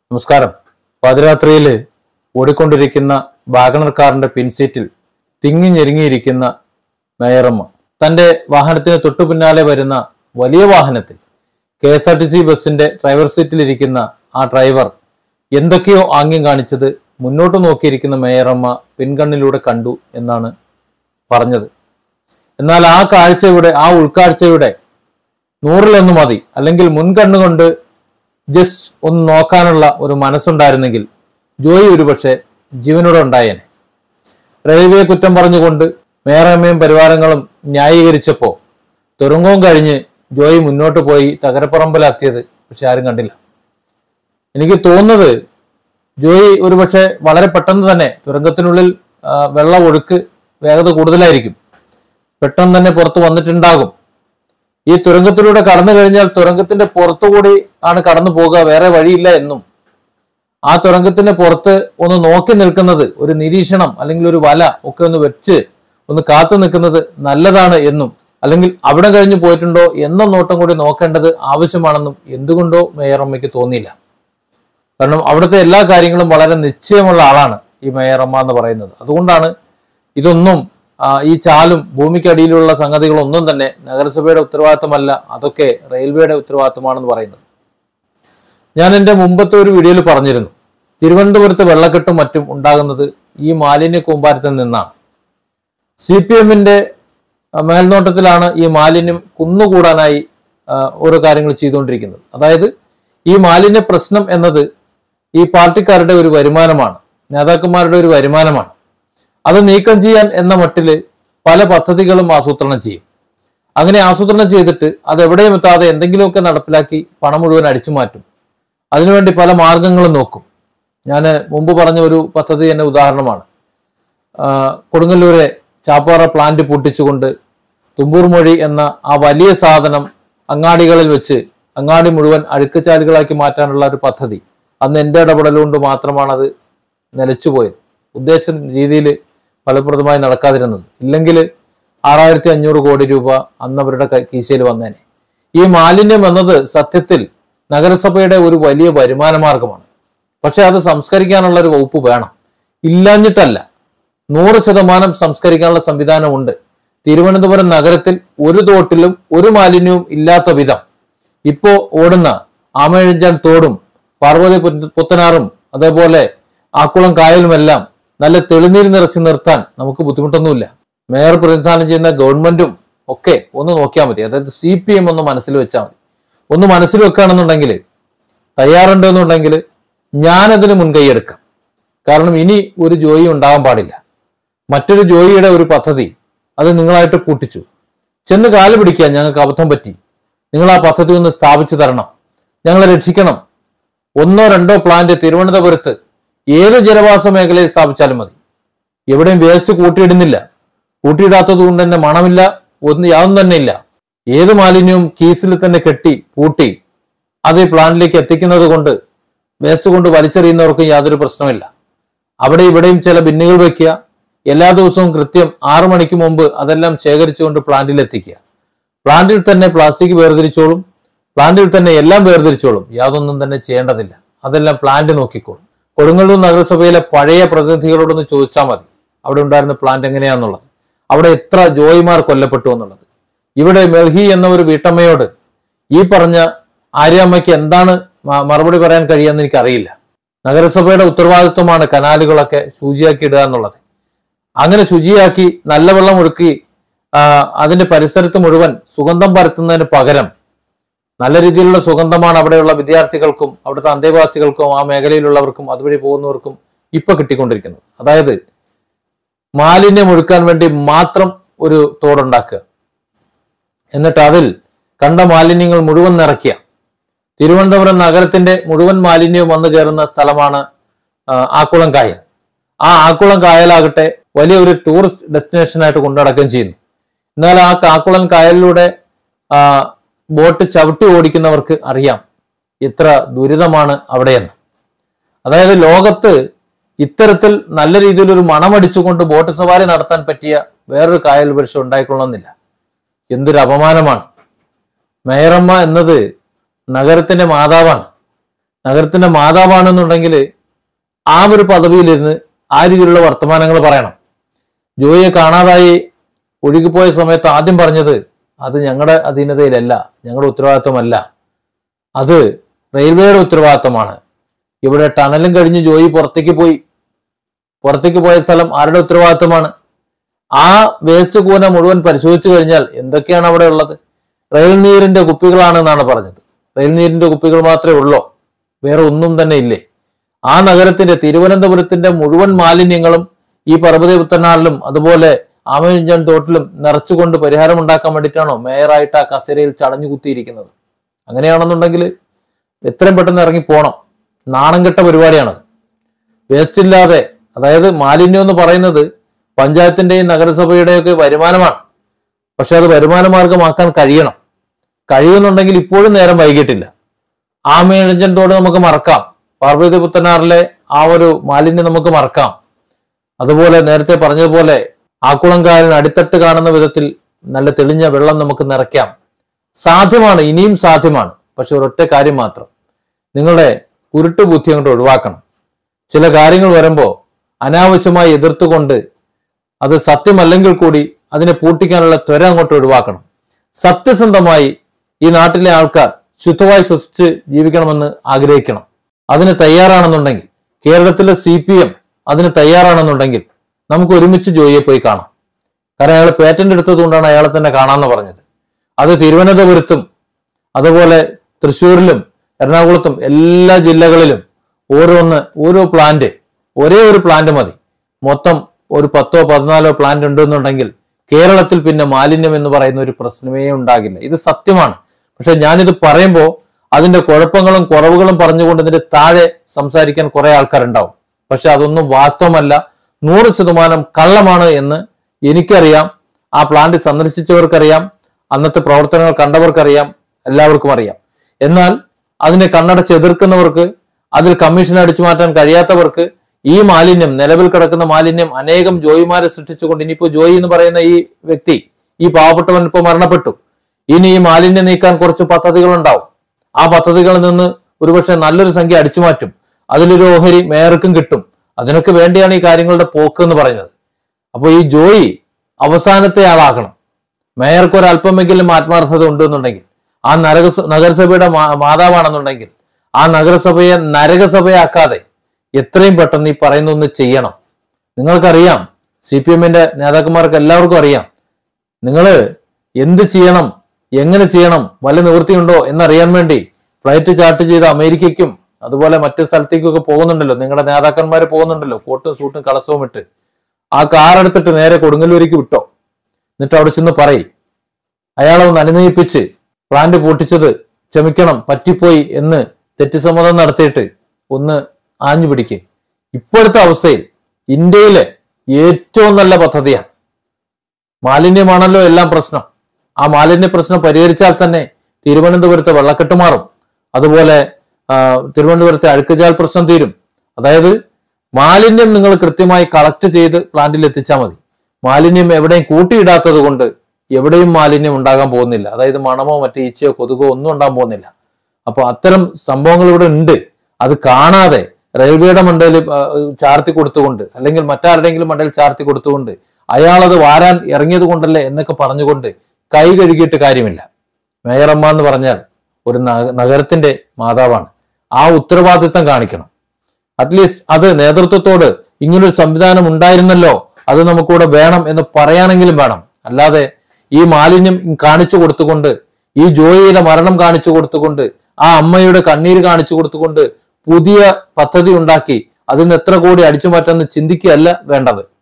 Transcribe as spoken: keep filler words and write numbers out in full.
നമസ്കാരം. പാതിരാത്രിയിൽ ഓടിക്കൊണ്ടിരിക്കുന്ന വാഗണർ കാറിന്റെ പിൻസീറ്റിൽ തിങ്ങി ഞെരുങ്ങിയിരിക്കുന്ന മേയറമ്മ തന്റെ വാഹനത്തിന് തൊട്ടു പിന്നാലെ വരുന്ന വലിയ വാഹനത്തിൽ K S R T C ബസിന്റെ ഡ്രൈവർ സീറ്റിലിരിക്കുന്ന ആ ഡ്രൈവർ എന്തൊക്കെയോ ആംഗ്യം കാണിച്ചത് മുന്നോട്ട് നോക്കിയിരിക്കുന്ന മേയറമ്മ പിൻകണ്ണിലൂടെ കണ്ടു എന്നാണ് പറഞ്ഞത്. എന്നാൽ ആ കാഴ്ചയുടെ ആ ഉൾക്കാഴ്ചയുടെ നൂറിലൊന്നു മതി, അല്ലെങ്കിൽ മുൻകണ്ണുകൊണ്ട് ജസ്റ്റ് ഒന്ന് നോക്കാനുള്ള ഒരു മനസ്സുണ്ടായിരുന്നെങ്കിൽ ജോയി ഒരുപക്ഷെ ജീവനോടെ ഉണ്ടായേനെ. റെയിൽവേ കുറ്റം പറഞ്ഞുകൊണ്ട് മേയറമ്മയും പരിവാരങ്ങളും ന്യായീകരിച്ചപ്പോൾ തുരങ്കവും കഴിഞ്ഞ് ജോയി മുന്നോട്ട് പോയി തകരപ്പറമ്പിലാക്കിയത് പക്ഷെ ആരും കണ്ടില്ല. എനിക്ക് തോന്നുന്നത് ജോയി ഒരുപക്ഷെ വളരെ പെട്ടെന്ന് തന്നെ തുരങ്കത്തിനുള്ളിൽ വെള്ളം ഒഴുക്ക് വേഗത കൂടുതലായിരിക്കും, പെട്ടെന്ന് തന്നെ പുറത്ത് വന്നിട്ടുണ്ടാകും. ഈ തുരങ്കത്തിലൂടെ കടന്നു കഴിഞ്ഞാൽ തുരങ്കത്തിന്റെ പുറത്തുകൂടി ആണ് കടന്നു പോകുക, വേറെ വഴിയില്ല എന്നും ആ തുരങ്കത്തിന്റെ പുറത്ത് ഒന്ന് നോക്കി നിൽക്കുന്നത്, ഒരു നിരീക്ഷണം അല്ലെങ്കിൽ ഒരു വല ഒക്കെ ഒന്ന് വെച്ച് ഒന്ന് കാത്തു നിൽക്കുന്നത് നല്ലതാണ് എന്നും, അല്ലെങ്കിൽ അവിടെ കഴിഞ്ഞു പോയിട്ടുണ്ടോ എന്ന നോട്ടം കൂടി നോക്കേണ്ടത് ആവശ്യമാണെന്നും എന്തുകൊണ്ടോ മേയറമ്മയ്ക്ക് തോന്നിയില്ല. കാരണം അവിടുത്തെ എല്ലാ കാര്യങ്ങളും വളരെ നിശ്ചയമുള്ള ആളാണ് ഈ മേയറമ്മ എന്ന് പറയുന്നത്. അതുകൊണ്ടാണ് ഇതൊന്നും ഈ ചാലും ഭൂമിക്കടിയിലുള്ള സംഗതികളൊന്നും തന്നെ നഗരസഭയുടെ ഉത്തരവാദിത്തമല്ല, അതൊക്കെ റെയിൽവേയുടെ ഉത്തരവാദിത്തമാണെന്ന് പറയുന്നത്. ഞാൻ എൻ്റെ മുമ്പത്തെ ഒരു വീഡിയോയിൽ പറഞ്ഞിരുന്നു, തിരുവനന്തപുരത്ത് വെള്ളക്കെട്ടും മറ്റും ഉണ്ടാകുന്നത് ഈ മാലിന്യ കൂമ്പാരത്തിൽ നിന്നാണ്. സി പി എമ്മിന്റെ മേൽനോട്ടത്തിലാണ് ഈ മാലിന്യം കുന്നുകൂടാനായി ഓരോ കാര്യങ്ങൾ ചെയ്തുകൊണ്ടിരിക്കുന്നത്. അതായത് ഈ മാലിന്യ പ്രശ്നം എന്നത് ഈ പാർട്ടിക്കാരുടെ ഒരു വരുമാനമാണ്, നേതാക്കന്മാരുടെ ഒരു വരുമാനമാണ്. അത് നീക്കം ചെയ്യാൻ എന്ന മട്ടില് പല പദ്ധതികളും ആസൂത്രണം ചെയ്യും. അങ്ങനെ ആസൂത്രണം ചെയ്തിട്ട് അത് എവിടെയും എത്താതെ എന്തെങ്കിലുമൊക്കെ നടപ്പിലാക്കി പണം മുഴുവൻ അടിച്ചു മാറ്റും. അതിനുവേണ്ടി പല മാർഗങ്ങളും നോക്കും. ഞാൻ മുമ്പ് പറഞ്ഞ ഒരു പദ്ധതി തന്നെ ഉദാഹരണമാണ്. കൊടുങ്ങല്ലൂരെ ചാപ്പാറ പ്ലാന്റ് പൂട്ടിച്ചുകൊണ്ട് തുമ്പൂർ മൊഴി എന്ന ആ വലിയ സാധനം അങ്ങാടികളിൽ വെച്ച് അങ്ങാടി മുഴുവൻ അഴുക്കുചാലുകളാക്കി മാറ്റാനുള്ള ഒരു പദ്ധതി. അന്ന് എൻ്റെ ഇടപെടലുകൊണ്ട് മാത്രമാണ് അത് നിലച്ചുപോയത്. ഉദ്ദേശ രീതിയിൽ ഫലപ്രദമായി നടക്കാതിരുന്നത്. ഇല്ലെങ്കിൽ ആറായിരത്തി അഞ്ഞൂറ് കോടി രൂപ അന്ന് അവരുടെ കീശയിൽ വന്നേനെ. ഈ മാലിന്യം എന്നത് സത്യത്തിൽ നഗരസഭയുടെ ഒരു വലിയ വരുമാന മാർഗമാണ്. പക്ഷെ അത് സംസ്കരിക്കാനുള്ള ഒരു വകുപ്പ് വേണം. ഇല്ലാഞ്ഞിട്ടല്ല, നൂറ് ശതമാനം സംസ്കരിക്കാനുള്ള സംവിധാനമുണ്ട്. തിരുവനന്തപുരം നഗരത്തിൽ ഒരു തോട്ടിലും ഒരു മാലിന്യവും ഇല്ലാത്ത വിധം ഇപ്പോ ഓടുന്ന ആമയിഴഞ്ചാൻ തോടും പാർവതി പുത്തനാറും അതേപോലെ ആക്കുളം കായലുമെല്ലാം നല്ല തെളിനീർ നിറച്ച് നിർത്താൻ നമുക്ക് ബുദ്ധിമുട്ടൊന്നുമില്ല. മേയർ പ്രതിനിധാനം ചെയ്യുന്ന ഗവൺമെന്റും ഒക്കെ ഒന്ന് നോക്കിയാൽ മതി. അതായത് സി പി എം ഒന്ന് മനസ്സിൽ വെച്ചാൽ മതി. ഒന്ന് മനസ്സിൽ വെക്കുകയാണെന്നുണ്ടെങ്കിൽ, തയ്യാറുണ്ടെന്നുണ്ടെങ്കിൽ ഞാനതിന് മുൻകൈയെടുക്കാം. കാരണം ഇനി ഒരു ജോയി ഉണ്ടാകാൻ പാടില്ല. മറ്റൊരു ജോയിയുടെ ഒരു പദ്ധതി അത് നിങ്ങളായിട്ട് കൂട്ടിച്ചു ചെന്ന് കാല് പിടിക്കുക, ഞങ്ങൾക്ക് അബദ്ധം പറ്റി, നിങ്ങൾ ആ പദ്ധതി ഒന്ന് സ്ഥാപിച്ചു തരണം, ഞങ്ങളെ രക്ഷിക്കണം. ഒന്നോ രണ്ടോ പ്ലാന്റ് തിരുവനന്തപുരത്ത് ഏത് ജനവാസ മേഖലയിൽ സ്ഥാപിച്ചാലും മതി. എവിടെയും വേസ്റ്റ് കൂട്ടിയിടുന്നില്ല, കൂട്ടിയിടാത്തത് കൊണ്ട് തന്നെ മണമില്ല, ഒന്നും യാതൊന്നും തന്നെ ഇല്ല. ഏത് മാലിന്യവും കീസിൽ തന്നെ കെട്ടി പൂട്ടി അത് പ്ലാന്റിലേക്ക് എത്തിക്കുന്നത് കൊണ്ട് വേസ്റ്റ് കൊണ്ട് വലിച്ചെറിയുന്നവർക്ക് യാതൊരു പ്രശ്നമില്ല. അവിടെ ഇവിടെയും ചില ബിന്നുകൾ വെക്കുക, എല്ലാ ദിവസവും കൃത്യം ആറു മണിക്ക് മുമ്പ് അതെല്ലാം ശേഖരിച്ചുകൊണ്ട് പ്ലാന്റിൽ എത്തിക്കുക. പ്ലാന്റിൽ തന്നെ പ്ലാസ്റ്റിക് വേർതിരിച്ചോളും, പ്ലാന്റിൽ തന്നെ എല്ലാം വേർതിരിച്ചോളും, യാതൊന്നും തന്നെ ചെയ്യേണ്ടതില്ല. അതെല്ലാം പ്ലാന്റ് നോക്കിക്കോളും. കൊടുങ്ങല്ലൂർ നഗരസഭയിലെ പഴയ പ്രതിനിധികളോടൊന്ന് ചോദിച്ചാൽ മതി അവിടെ ഉണ്ടായിരുന്ന പ്ലാന്റ് എങ്ങനെയാന്നുള്ളത്, അവിടെ എത്ര ജോയിമാർ കൊല്ലപ്പെട്ടു എന്നുള്ളത്. ഇവിടെ മെൽഹി എന്ന ഒരു വീട്ടമ്മയോട് ഈ പറഞ്ഞ ആര്യാമ്മയ്ക്ക് എന്താണ് മറുപടി പറയാൻ കഴിയുമെന്ന് എനിക്കറിയില്ല. നഗരസഭയുടെ ഉത്തരവാദിത്വമാണ് കനാലുകളൊക്കെ ശുചിയാക്കി ഇടുക എന്നുള്ളത്. അങ്ങനെ ശുചിയാക്കി നല്ല വെള്ളം ഒഴുക്കി അതിന്റെ പരിസരത്ത് മുഴുവൻ സുഗന്ധം പരത്തുന്നതിന് പകരം നല്ല രീതിയിലുള്ള സുഗന്ധമാണ് അവിടെയുള്ള വിദ്യാർത്ഥികൾക്കും അവിടുത്തെ അന്തേവാസികൾക്കും ആ മേഖലയിലുള്ളവർക്കും അതുവഴി പോകുന്നവർക്കും ഇപ്പൊ കിട്ടിക്കൊണ്ടിരിക്കുന്നത്. അതായത് മാലിന്യം ഒഴുക്കാൻ വേണ്ടി മാത്രം ഒരു തോടുണ്ടാക്കുക, എന്നിട്ട് അതിൽ കണ്ട മാലിന്യങ്ങൾ മുഴുവൻ നിറയ്ക്കുക. തിരുവനന്തപുരം നഗരത്തിന്റെ മുഴുവൻ മാലിന്യവും വന്നു കയറുന്ന സ്ഥലമാണ് ആക്കുളം കായൽ. ആ ആക്കുളം കായലാകട്ടെ വലിയ ഒരു ടൂറിസ്റ്റ് ഡെസ്റ്റിനേഷനായിട്ട് കൊണ്ടുനടക്കുകയും ചെയ്യുന്നു. എന്നാൽ ആ ആക്കുളം കായലിലൂടെ ആ ബോട്ട് ചവിട്ടി ഓടിക്കുന്നവർക്ക് അറിയാം ഇത്ര ദുരിതമാണ് അവിടെയെന്ന്. അതായത് ലോകത്ത് ഇത്തരത്തിൽ നല്ല രീതിയിലൊരു മണമടിച്ചുകൊണ്ട് ബോട്ട് സവാരി നടത്താൻ പറ്റിയ വേറൊരു കായൽ പക്ഷെ ഉണ്ടായിക്കൊള്ളണമെന്നില്ല. എന്തൊരു അപമാനമാണ്. മേയറമ്മ എന്നത് നഗരത്തിന്റെ മാതാവാണ്. നഗരത്തിന്റെ മാതാവാണെന്നുണ്ടെങ്കിൽ ആ ഒരു പദവിയിലിരുന്ന് ആ രീതിയിലുള്ള വർത്തമാനങ്ങൾ പറയണം. ജോയിയെ കാണാതായി ഒഴുകിപ്പോയ സമയത്ത് ആദ്യം പറഞ്ഞത് അത് ഞങ്ങളുടെ അധീനതയിലല്ല, ഞങ്ങളുടെ ഉത്തരവാദിത്വമല്ല, അത് റെയിൽവേയുടെ ഉത്തരവാദിത്വമാണ്. ഇവിടെ ടണലും കഴിഞ്ഞ് ജോയി പുറത്തേക്ക് പോയി. പുറത്തേക്ക് പോയ സ്ഥലം ആരുടെ ഉത്തരവാദിത്വമാണ്? ആ വേസ്റ്റ് കൂന മുഴുവൻ പരിശോധിച്ചു കഴിഞ്ഞാൽ എന്തൊക്കെയാണ് അവിടെ ഉള്ളത്? റെയിൽ നീരിന്റെ കുപ്പികളാണെന്നാണ് പറഞ്ഞത്. റെയിൽ നീരിന്റെ കുപ്പികൾ മാത്രമേ ഉള്ളൂ, വേറെ ഒന്നും തന്നെ ഇല്ലേ? ആ നഗരത്തിന്റെ തിരുവനന്തപുരത്തിന്റെ മുഴുവൻ മാലിന്യങ്ങളും ഈ പർവ്വതപുത്തനാറിലും അതുപോലെ ആമയിഞ്ചൻ തോട്ടിലും നിറച്ചുകൊണ്ട് പരിഹാരം ഉണ്ടാക്കാൻ വേണ്ടിയിട്ടാണോ മേയറായിട്ട് ആ കസേരയിൽ ചടഞ്ഞു കുത്തിയിരിക്കുന്നത്? അങ്ങനെയാണെന്നുണ്ടെങ്കിൽ എത്രയും പെട്ടെന്ന് ഇറങ്ങി പോണം. നാണം കെട്ട പരിപാടിയാണത്. വേസ്റ്റ് ഇല്ലാതെ, അതായത് മാലിന്യം എന്ന് പറയുന്നത് പഞ്ചായത്തിന്റെയും നഗരസഭയുടെയും ഒക്കെ വരുമാനമാണ്. പക്ഷെ അത് വരുമാന മാർഗമാക്കാൻ കഴിയണം. കഴിയുന്നുണ്ടെങ്കിൽ ഇപ്പോഴും നേരം വൈകിട്ടില്ല. ആമയിഴഞ്ചൻ തോട് നമുക്ക് മറക്കാം, പാർവതിപുത്തനാറിലെ ആ ഒരു മാലിന്യം നമുക്ക് മറക്കാം. അതുപോലെ നേരത്തെ പറഞ്ഞതുപോലെ ആക്കുളങ്കായലിന് അടിത്തട്ട് കാണുന്ന വിധത്തിൽ നല്ല തെളിഞ്ഞ വെള്ളം നമുക്ക് നിറയ്ക്കാം. സാധ്യമാണ്, ഇനിയും സാധ്യമാണ്. പക്ഷെ ഒരൊറ്റ കാര്യം മാത്രം, നിങ്ങളുടെ കുരുട്ട് ബുദ്ധി അങ്ങോട്ട് ഒഴിവാക്കണം. ചില കാര്യങ്ങൾ വരുമ്പോൾ അനാവശ്യമായി എതിർത്തുകൊണ്ട് അത് സത്യമല്ലെങ്കിൽ കൂടി അതിനെ പൂട്ടിക്കാനുള്ള ത്വര അങ്ങോട്ട് ഒഴിവാക്കണം. സത്യസന്ധമായി ഈ നാട്ടിലെ ആൾക്കാർ ശുദ്ധമായി ശ്വസിച്ച് ജീവിക്കണമെന്ന് ആഗ്രഹിക്കണം. അതിന് തയ്യാറാണെന്നുണ്ടെങ്കിൽ, കേരളത്തിലെ സി പി എം അതിന് തയ്യാറാണെന്നുണ്ടെങ്കിൽ നമുക്ക് ഒരുമിച്ച് ജോയിയെ പോയി കാണാം. കാരണം അയാൾ പേറ്റന്റ് എടുത്തത് കൊണ്ടാണ് അയാളെ തന്നെ കാണാമെന്ന് പറഞ്ഞത്. അത് തിരുവനന്തപുരത്തും അതുപോലെ തൃശ്ശൂരിലും എറണാകുളത്തും എല്ലാ ജില്ലകളിലും ഓരോന്ന് ഓരോ പ്ലാന്റ്, ഒരേ ഒരു പ്ലാന്റ് മതി. മൊത്തം ഒരു പത്തോ പതിനാലോ പ്ലാന്റ് ഉണ്ടെന്നുണ്ടെങ്കിൽ കേരളത്തിൽ പിന്നെ മാലിന്യം എന്ന് പറയുന്ന ഒരു പ്രശ്നമേ ഉണ്ടാകില്ല. ഇത് സത്യമാണ്. പക്ഷെ ഞാനിത് പറയുമ്പോൾ അതിന്റെ കുഴപ്പങ്ങളും കുറവുകളും പറഞ്ഞുകൊണ്ട് ഇതിന്റെ താഴെ സംസാരിക്കാൻ കുറെ ആൾക്കാരുണ്ടാവും. പക്ഷെ അതൊന്നും വാസ്തവമല്ല, നൂറ് ശതമാനം കള്ളമാണ് എന്ന് എനിക്കറിയാം. ആ പ്ലാന്റ് സന്ദർശിച്ചവർക്കറിയാം, അന്നത്തെ പ്രവർത്തനങ്ങൾ കണ്ടവർക്കറിയാം, എല്ലാവർക്കും അറിയാം. എന്നാൽ അതിനെ കണ്ണടച്ച് എതിർക്കുന്നവർക്ക്, അതിൽ കമ്മീഷൻ അടിച്ചു മാറ്റാൻ കഴിയാത്തവർക്ക് ഈ മാലിന്യം, നിലവിൽ കിടക്കുന്ന മാലിന്യം അനേകം ജോയിമാരെ സൃഷ്ടിച്ചുകൊണ്ട്, ഇനിയിപ്പോ ജോയി എന്ന് പറയുന്ന ഈ വ്യക്തി, ഈ പാവപ്പെട്ടവൻ ഇപ്പൊ മരണപ്പെട്ടു, ഇനി ഈ മാലിന്യം നീക്കാൻ കുറച്ച് പദ്ധതികൾ ഉണ്ടാവും. ആ പദ്ധതികളിൽ നിന്ന് ഒരുപക്ഷെ നല്ലൊരു സംഖ്യ അടിച്ചു മാറ്റും. അതിലൊരു ഓഹരി മേയർക്കും കിട്ടും. അതിനൊക്കെ വേണ്ടിയാണ് ഈ കാര്യങ്ങളുടെ പോക്ക് എന്ന് പറയുന്നത്. അപ്പോൾ ഈ ജോയി അവസാനത്തെ ആളാകണം. മേയർക്ക് ഒരല്പമെങ്കിലും ആത്മാർത്ഥത ഉണ്ടെന്നുണ്ടെങ്കിൽ, ആ നരക നഗരസഭയുടെ മാതാവാണെന്നുണ്ടെങ്കിൽ, ആ നഗരസഭയെ നരകസഭയാക്കാതെ എത്രയും പെട്ടെന്ന് ഈ പറയുന്ന ഒന്ന് ചെയ്യണം. നിങ്ങൾക്കറിയാം, സി പി എമ്മിന്റെ നേതാക്കന്മാർക്ക് എല്ലാവർക്കും അറിയാം, നിങ്ങൾ എന്ത് ചെയ്യണം, എങ്ങനെ ചെയ്യണം, വല്ല നിവൃത്തിയുണ്ടോ എന്നറിയാൻ വേണ്ടി ഫ്ലൈറ്റ് ചാർട്ട് ചെയ്ത് അമേരിക്കയ്ക്കും അതുപോലെ മറ്റു സ്ഥലത്തേക്കൊക്കെ പോകുന്നുണ്ടല്ലോ. നിങ്ങളുടെ നേതാക്കന്മാർ പോകുന്നുണ്ടല്ലോ, കോട്ടും സൂട്ടും കളസവും ഇട്ട്. ആ കാർ എടുത്തിട്ട് നേരെ കൊടുങ്ങല്ലൂരിക്ക് വിട്ടോ. എന്നിട്ട് അവിടെ ചെന്ന് പറയും, അയാളെ ഒന്ന് അനുനയിപ്പിച്ച് പ്ലാന്റ് പൊട്ടിച്ചത് ക്ഷമിക്കണം, പറ്റിപ്പോയി എന്ന് തെറ്റുസമ്മതം നടത്തിയിട്ട് ഒന്ന് ആഞ്ഞു പിടിക്കുക. ഇപ്പോഴത്തെ അവസ്ഥയിൽ ഇന്ത്യയിലെ ഏറ്റവും നല്ല പദ്ധതിയാണ്. മാലിന്യമാണല്ലോ എല്ലാം പ്രശ്നം. ആ മാലിന്യ പ്രശ്നം പരിഹരിച്ചാൽ തന്നെ തിരുവനന്തപുരത്തെ വെള്ളക്കെട്ട് മാറും. അതുപോലെ തിരുവനന്തപുരത്തെ അഴുക്കുചാൽ പ്രശ്നം തീരും. അതായത് മാലിന്യം നിങ്ങൾ കൃത്യമായി കളക്ട് ചെയ്ത് പ്ലാന്റിൽ എത്തിച്ചാൽ മതി. മാലിന്യം എവിടെയും കൂട്ടിയിടാത്തത് കൊണ്ട് എവിടെയും മാലിന്യം ഉണ്ടാകാൻ പോകുന്നില്ല. അതായത് മണമോ മറ്റേ ഈച്ചയോ കൊതുകോ ഒന്നും ഉണ്ടാകാൻ പോകുന്നില്ല. അപ്പൊ അത്തരം സംഭവങ്ങൾ ഇവിടെ ഉണ്ട്. അത് കാണാതെ റെയിൽവേയുടെ മണ്ടയിൽ ചാർത്തി കൊടുത്തുകൊണ്ട്, അല്ലെങ്കിൽ മറ്റാരുടെയെങ്കിലും മണ്ടയിൽ ചാർത്തി കൊടുത്തുകൊണ്ട്, അയാളത് വാരാൻ ഇറങ്ങിയത് കൊണ്ടല്ലേ എന്നൊക്കെ പറഞ്ഞുകൊണ്ട് കൈ കഴുകിയിട്ട് കാര്യമില്ല. മേയറമ്മ എന്ന് പറഞ്ഞാൽ ഒരു നഗരത്തിന്റെ മാതാവാണ്. ആ ഉത്തരവാദിത്തം കാണിക്കണം. അറ്റ്ലീസ്റ്റ് അത് നേതൃത്വത്തോട് ഇങ്ങനൊരു സംവിധാനം ഉണ്ടായിരുന്നല്ലോ, അത് നമുക്കിവിടെ വേണം എന്ന് പറയാനെങ്കിലും വേണം. അല്ലാതെ ഈ മാലിന്യം കാണിച്ചു കൊടുത്തുകൊണ്ട്, ഈ ജോയിയുടെ മരണം കാണിച്ചു കൊടുത്തുകൊണ്ട്, ആ അമ്മയുടെ കണ്ണീര് കാണിച്ചു കൊടുത്തുകൊണ്ട് പുതിയ പദ്ധതി ഉണ്ടാക്കി അതിന് എത്ര കോടി അടിച്ചു മാറ്റാമെന്ന് ചിന്തിക്കുകയല്ല വേണ്ടത്.